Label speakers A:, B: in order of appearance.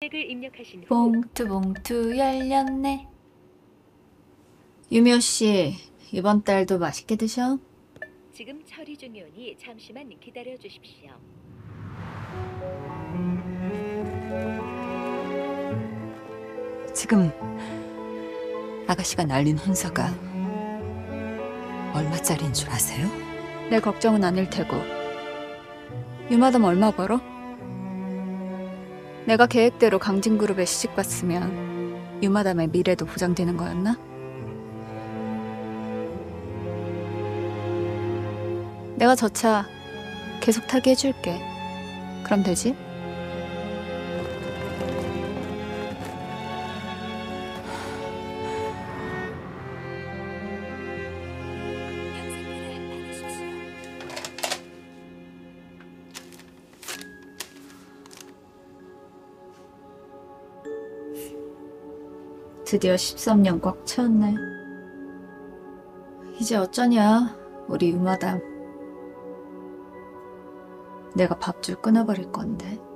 A: 금액을 입력하신 후
B: 봉투 열렸네. 유미호 씨, 이번 달도 맛있게 드셔.
A: 지금 처리 중이오니 잠시만 기다려 주십시오.
C: 지금 아가씨가 날린 혼사가 얼마짜리인 줄 아세요?
B: 내 걱정은 아닐 테고. 유마담 얼마 벌어? 내가 계획대로 강진그룹에 시집갔으면 유마담의 미래도 보장되는 거였나? 내가 저 차 계속 타게 해줄게. 그럼 되지? 드디어 13년 꽉 채웠네. 이제 어쩌냐, 우리 유마담. 내가 밥줄 끊어버릴 건데.